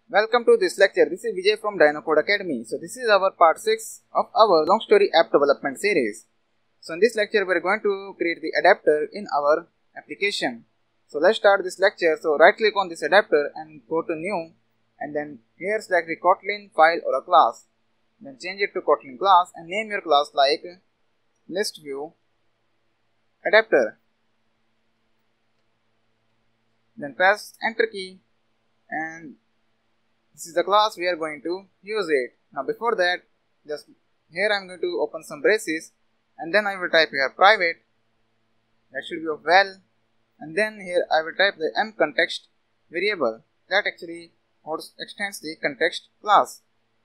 Welcome to this lecture. This is Vijay from Dino Code Academy. So this is our part 6 of our long story app development series. So in this lecture we are going to create the adapter in our application. So let's start this lecture. So right click on this adapter and go to new, and then here select the Kotlin file or a class. Then change it to Kotlin class and name your class like ListView adapter. Then press enter key, and this is the class we are going to use it. Now before that, just here I am going to open some braces, and then I will type here private, that should be of val, and then here I will type the mContext variable that actually extends the context class.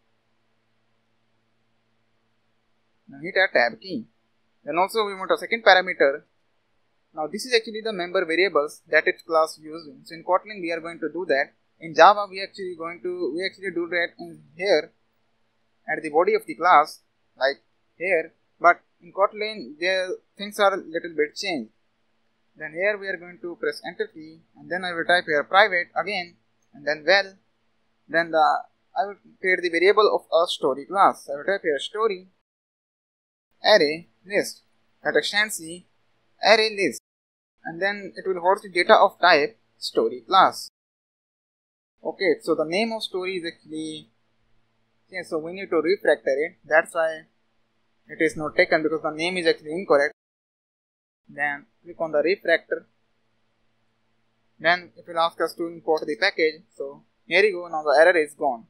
Now hit a tab key. Then also we want a second parameter. Now this is actually the member variables that its class uses. So in Kotlin we are going to do that. In Java we actually do that in here at the body of the class, like here, but in Kotlin the things are a little bit changed. Then here we are going to press enter key, and then I will type here private again, and then val. Then I will create the variable of a story class. I will type here story array list, that extends the array list, and then it will hold the data of type story class. Okay, so the name of story is actually, okay, so we need to refactor it. That's why it is not taken, because the name is actually incorrect. Then click on the refactor. Then it will ask us to import the package. So here you go, now the error is gone.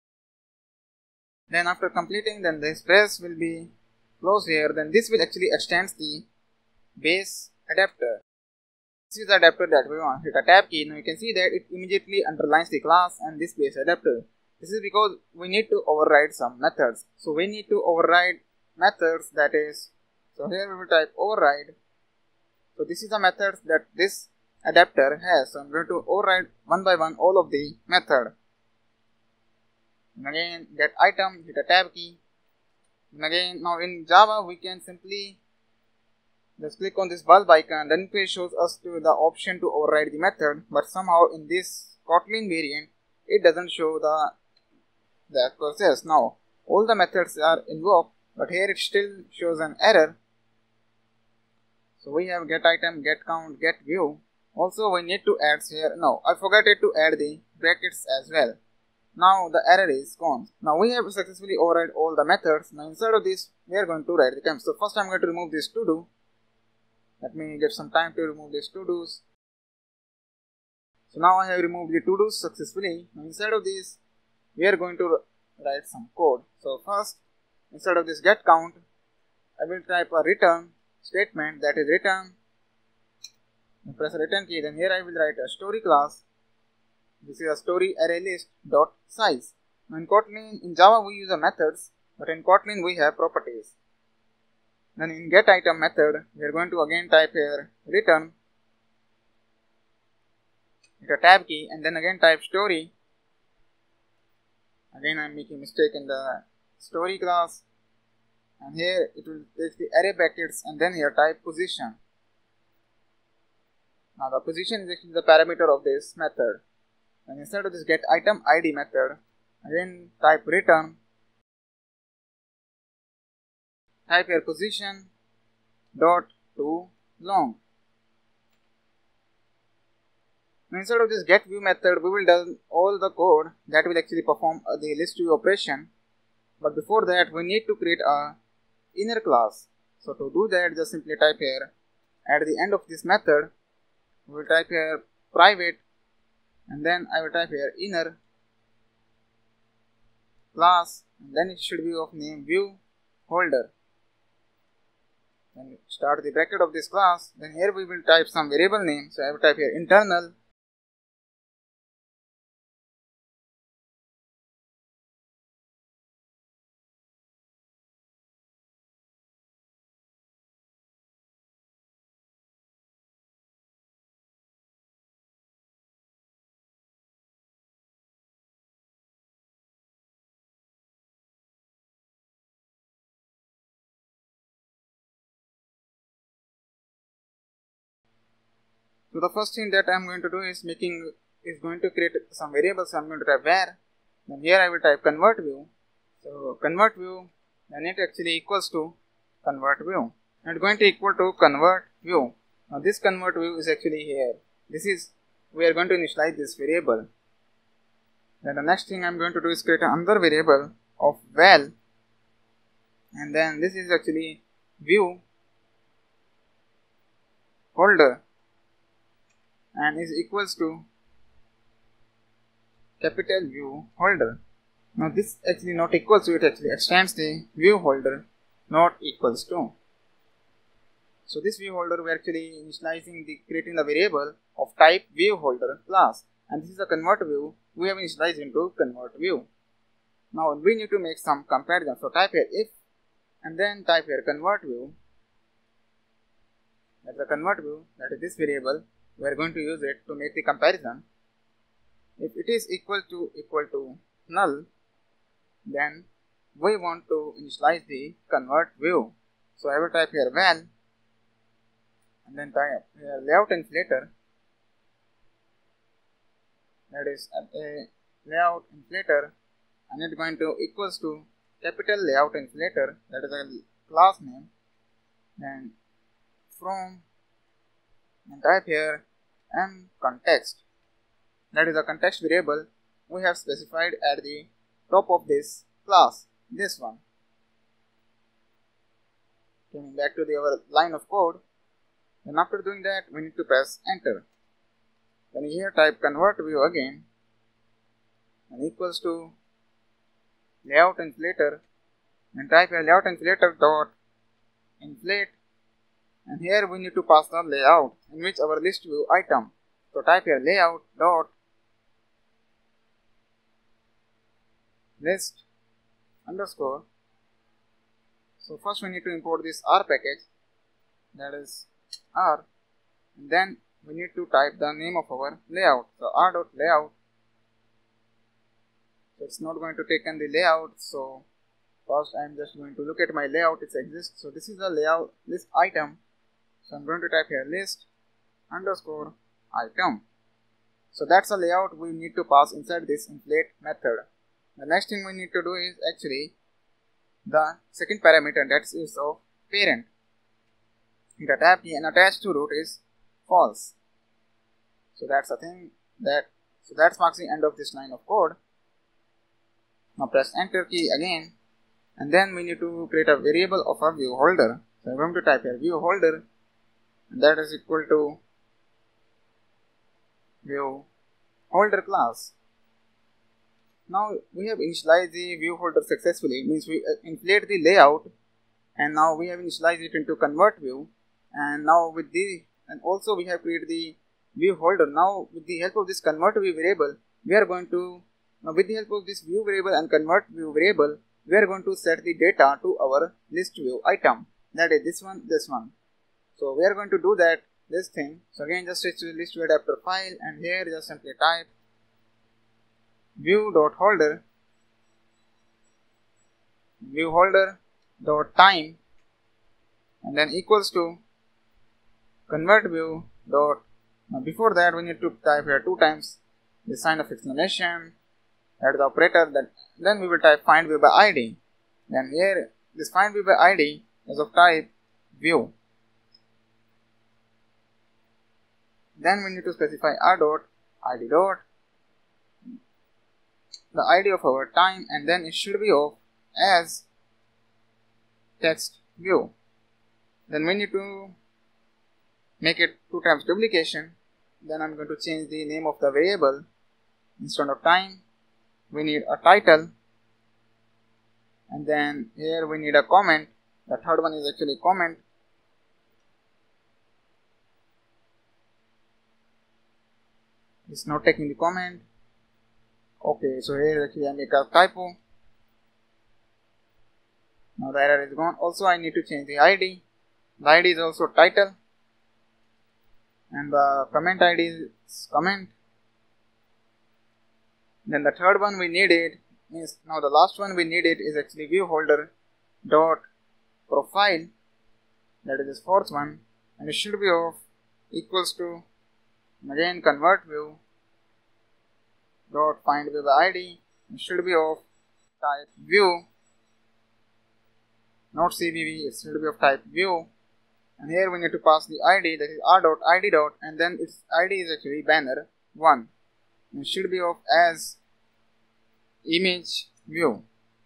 Then after completing, then this press will be closed here. Then this will actually extend the base adapter. This is the adapter that we want. Hit a tab key. Now you can see that it immediately underlines the class and this base adapter. This is because we need to override some methods. So we need to override methods, that is, so here we will type override. So this is the methods that this adapter has. So I'm going to override one by one all of the method. And again get item, hit a tab key. And again, now in Java we can simply just click on this bulb icon, then it shows us to the option to override the method, but somehow in this Kotlin variant it doesn't show that process. Now all the methods are invoked, but here it still shows an error. So we have get item, get count, get view. Also we need to add here, no, I forgot to add the brackets as well. Now the error is gone. Now we have successfully override all the methods. Now inside of this we are going to write the command. So first I am going to remove this to do. Let me get some time to remove these to-dos. So now I have removed the to-dos successfully. Now inside of this, we are going to write some code. So first, instead of this get count, I will type a return statement, that is return. And press return key. Then here I will write a story class. This is a story array list dot size. Now in Kotlin, in Java we use a methods, but in Kotlin we have properties. Then in get item method, we are going to again type here return, hit a tab key, and then again type story. Again I am making mistake in the story class, and here it will take the array brackets, and then here type position. Now the position is actually the parameter of this method. And instead of this get item id method, again type return, type here position dot to long. Now instead of this get view method, we will do all the code that will actually perform the list view operation. But before that, we need to create a inner class. So to do that, just simply type here at the end of this method, we will type here private, and then I will type here inner class, and then it should be of name view holder. Then start the bracket of this class. Then here we will type some variable name. So I will type here internal. So the first thing that I am going to do is making is going to create some variables, so I'm going to type var. Then here I will type convert view. So convert view, then it actually equals to convert view. And it's going to equal to convert view. Now this convert view is actually here. This is, we are going to initialize this variable. Then the next thing I'm going to do is create another variable of val. And then this is actually view holder and is equals to capital view holder. Now this actually not equals to, it actually extends the view holder not equals to. So this view holder, we are actually initializing the creating the variable of type view holder class, and this is a convert view we have initialized into convert view. Now we need to make some comparison. So type here if, and then type here convert view. That's the convert view, that is this variable. We are going to use it to make the comparison. If it is equal to null, then we want to initialize the convert view. So I will type here val, and then type here layout inflator, that is a layout inflator, and it's going to equals to capital layout inflator, that is a class name. Then from, and type here m context, that is a context variable we have specified at the top of this class, this one. Coming back to our line of code, then after doing that we need to press enter. Then here type convert view again, and equals to layout inflator, and type here layout inflator dot inflate, and here we need to pass the layout in which our list view item. So type here layout dot list underscore. So first we need to import this R package, that is R, and then we need to type the name of our layout. So r.layout. So it's not going to take in the layout, so first I am just going to look at my layout, it exists. So this is the layout list item. So I'm going to type here list underscore item. So that's the layout we need to pass inside this inflate method. The next thing we need to do is actually the second parameter, that is of parent. The tab key and attached to root is false. So that's the thing that, so that marks the end of this line of code. Now press enter key again, and then we need to create a variable of a view holder. So I'm going to type here view holder, and that is equal to view holder class. Now we have initialized the view holder successfully, means we inflate the layout, and now we have initialized it into convert view, and now with the, and also we have created the view holder. Now with the help of this convert view variable, we are going to, now with the help of this view variable and convert view variable, we are going to set the data to our list view item, that is this one, this one. So we are going to do that, this thing. So again just switch to the list view adapter file, and here just simply type view.holder dot time, and then equals to convert view dot, now before that we need to type here 2 times the sign of exclamation, that is the operator, that then we will type find view by id. Then here this find view by id is of type view. Then we need to specify r dot id dot the id of our time, and then it should be of as text view. Then we need to make it 2 times duplication. Then I'm going to change the name of the variable. Instead of time we need a title, and then here we need a comment. The third one is actually comment. It's not taking the comment. Okay, so here actually I make a typo. Now the error is gone. Also I need to change the ID. The ID is also title, and the comment ID is comment. Then the third one we needed is, now the last one we needed is actually view holder dot profile, that is this fourth one, and it should be of equals to, again convert view dot find view by id. It should be of type view, not CVV. It should be of type view. And here we need to pass the id, that is r.id dot, and then its id is actually banner 1. It should be of as image view.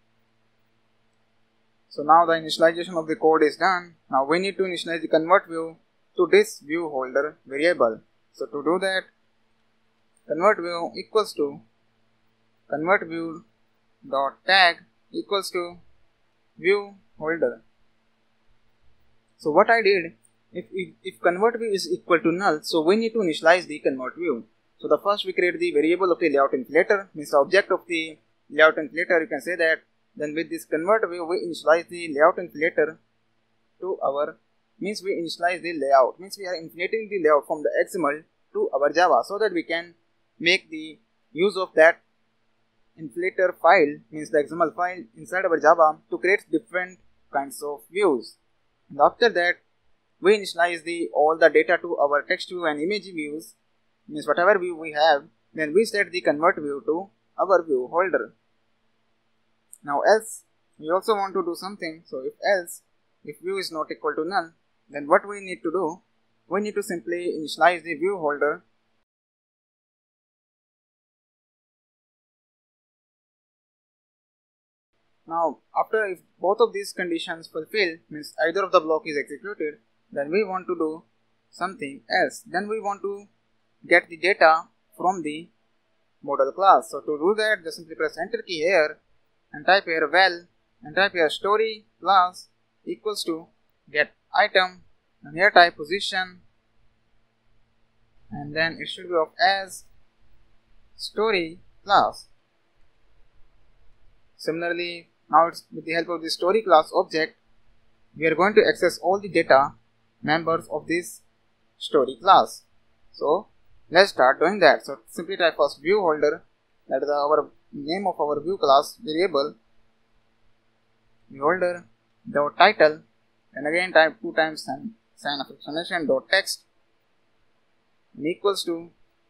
So now the initialization of the code is done. Now we need to initialize the convert view to this view holder variable. So to do that, convert view equals to convert view dot tag equals to view holder. So what I did, if convert view is equal to null, so we need to initialize the convert view. So the first we create the variable of the layout inflator, means the object of the layout inflator, you can say that. Then with this convert view we initialize the layout inflator to our, means we initialize the layout, means we are inflating the layout from the XML to our Java, so that we can make the use of that inflator file, means the XML file inside our Java, to create different kinds of views. And after that we initialize all the data to our text view and image views, means whatever view we have, then we set the convert view to our view holder. Now else, we also want to do something. So if view is not equal to null, then what we need to do, we need to simply initialize the view holder Now, after if both of these conditions fulfill, means either of the block is executed, then we want to do something else. Then we want to get the data from the model class. So to do that, just simply press enter key here and type here val and type here story class equals to get item, and here type position, and then it should be of as story class. Similarly, now it's with the help of the story class object, we are going to access all the data members of this story class. So let's start doing that. So simply type first view holder, that is our name of our view class variable, view holder dot title, and again type 2 times sign of exclamation dot text and equals to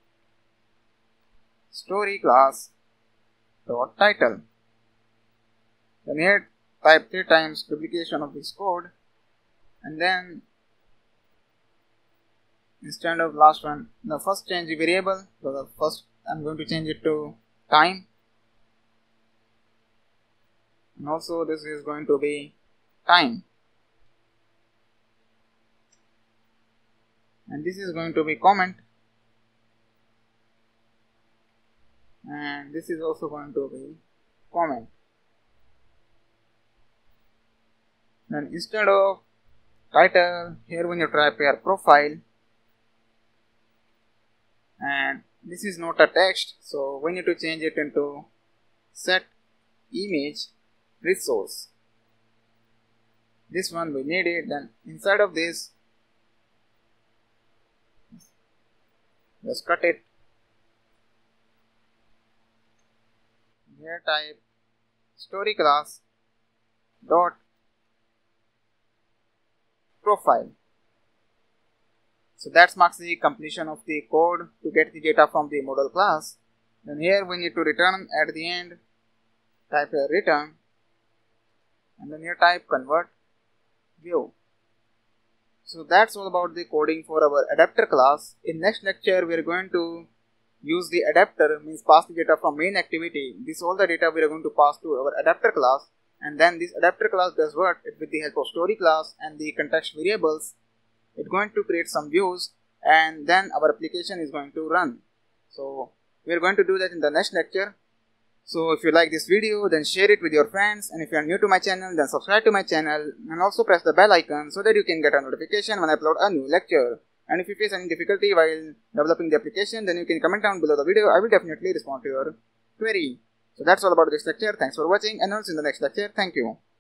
story class dot title. Then here type 3 times duplication of this code, and then instead of last one, the first change the variable. So the first I'm going to change it to time, and also this is going to be time, and this is going to be comment, and this is also going to be comment. Then instead of title, here when you type here profile, and this is not a text, so we need to change it into set image resource. This one we need it. Then inside of this, just cut it. Here type story class dot profile. So that marks the completion of the code to get the data from the model class. Then here we need to return at the end, type a return, and then here type convert view. So that's all about the coding for our adapter class. In next lecture we are going to use the adapter, means pass the data from main activity. This all the data we are going to pass to our adapter class, and then this adapter class does what? It with the help of story class and the context variables, it's going to create some views, and then our application is going to run. So we are going to do that in the next lecture. So if you like this video, then share it with your friends, and if you are new to my channel, then subscribe to my channel and also press the bell icon so that you can get a notification when I upload a new lecture. And if you face any difficulty while developing the application, then you can comment down below the video. I will definitely respond to your query. So that's all about this lecture. Thanks for watching, and I'll see you in the next lecture. Thank you.